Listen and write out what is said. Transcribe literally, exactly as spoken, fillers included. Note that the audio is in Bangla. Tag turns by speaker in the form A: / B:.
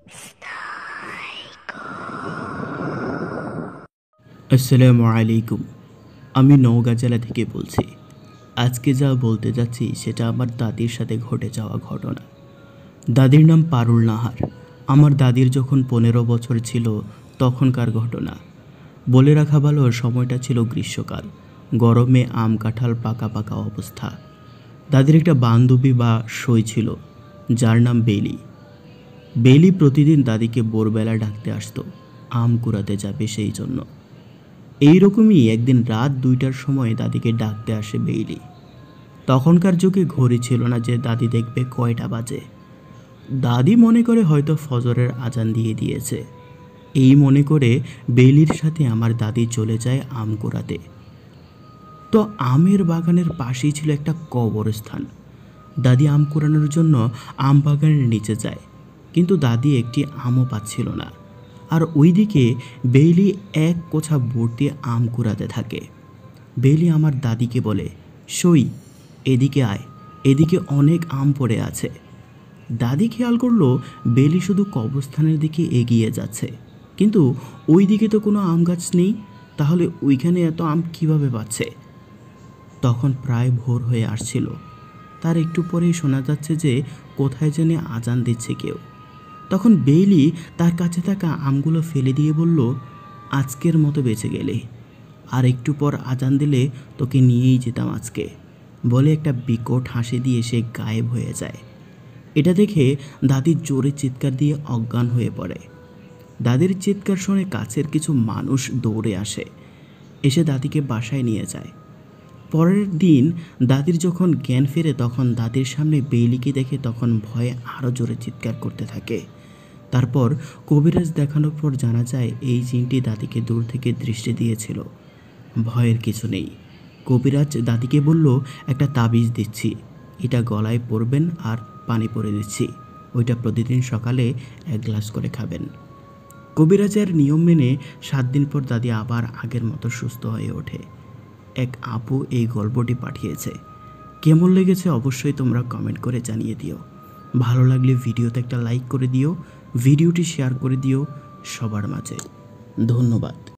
A: আসসালামু আলাইকুম। আমি নওগাঁ জেলা থেকে বলছি। আজকে যা বলতে যাচ্ছি সেটা আমার দাদির সাথে ঘটে যাওয়া ঘটনা। দাদির নাম পারুল নাহার। আমার দাদির যখন পনেরো বছর ছিল তখনকার ঘটনা। বলে রাখা ভালো, সময়টা ছিল গ্রীষ্মকাল। গরমে আম কাঁঠাল পাকা পাকা অবস্থা। দাদির একটা বান্ধবী বা সই ছিল, যার নাম বেলি। বেলি প্রতিদিন দাদিকে ভোরবেলা ডাকতে আসতো, আম কুড়াতে যাবে সেই জন্য। এইরকমই একদিন রাত দুইটার সময় দাদিকে ডাকতে আসে বেইলি। তখনকার যুগে ঘড়ি ছিল না যে দাদি দেখবে কয়টা বাজে। দাদি মনে করে হয়তো ফজরের আজান দিয়ে দিয়েছে। এই মনে করে বেইলির সাথে আমার দাদি চলে যায় আম কুড়াতে। তো আমের বাগানের পাশেই ছিল একটা কবরস্থান। দাদি আম কুড়ানোর জন্য আম বাগানের নিচে যায়, কিন্তু দাদি একটি আমও পাচ্ছিল না। আর ওইদিকে বেইলি এক কোছা ভর্তি আম কুড়াতে থাকে। বেইলি আমার দাদিকে বলে, সই এদিকে আয়, এদিকে অনেক আম পড়ে আছে। দাদি খেয়াল করলো বেইলি শুধু কবরস্থানের দিকে এগিয়ে যাচ্ছে, কিন্তু ওই দিকে তো কোনো আম গাছ নেই। তাহলে ওইখানে এত আম কিভাবে পাচ্ছে? তখন প্রায় ভোর হয়ে আসছিল। তার একটু পরেই শোনা যাচ্ছে যে কোথায় যেন আজান দিচ্ছে কেউ। তখন বেইলি তার কাছে থাকা আমগুলো ফেলে দিয়ে বলল, আজকের মতো বেঁচে গেলে, আর একটু পর আজান দিলে তোকে নিয়েই যেতাম আজকে, বলে একটা বিকট হাসি দিয়ে সে গায়েব হয়ে যায়। এটা দেখে দাদি জোরে চিৎকার দিয়ে অজ্ঞান হয়ে পড়ে। দাদির চিৎকার শুনে কাছের কিছু মানুষ দৌড়ে আসে, এসে দাদিকে বাসায় নিয়ে যায়। পরের দিন দাদির যখন জ্ঞান ফেরে তখন দাদির সামনে বেইলিকে দেখে তখন ভয়ে আরও জোরে চিৎকার করতে থাকে। তারপর কবিরাজ দেখানোর পর জানা যায় এই জিনটি দাদিকে দূর থেকে দৃষ্টি দিয়েছিল। ভয়ের কিছু নেই। কবিরাজ দাদিকে বলল, একটা তাবিজ দিচ্ছি, এটা গলায় পরবেন আর পানি পরে দিচ্ছি, ওইটা প্রতিদিন সকালে এক গ্লাস করে খাবেন। কবিরাজের নিয়ম মেনে সাত দিন পর দাদি আবার আগের মতো সুস্থ হয়ে ওঠে। এক আপু এই গল্পটি পাঠিয়েছে। কেমন লেগেছে অবশ্যই তোমরা কমেন্ট করে জানিয়ে দিও। ভালো লাগলে ভিডিওতে একটা লাইক করে দিও, ভিডিওটি শেয়ার করে দিও সবার মাঝে। ধন্যবাদ।